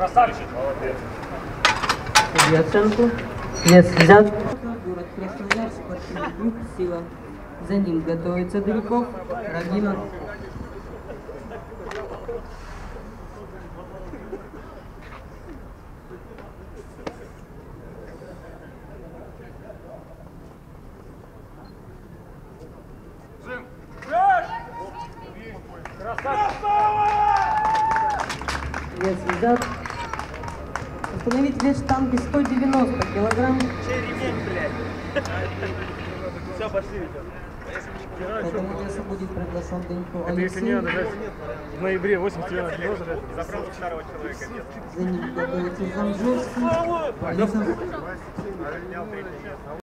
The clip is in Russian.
Красавчик. Молодец. И оценку. Вес взят. Город Красноярск, спортивный клуб «Сила». За ним готовится Дрюков, Рагинов. Вес взят. Установить вес штанги 190 килограмм. Чей ремень, блядь? Все, пошли. К этому весу будет приглашен Денько Это если не Алексей. надо жать в ноябре 80 не надо жать. Забрал старого человека. За ним готовится Замжевский, Полисов.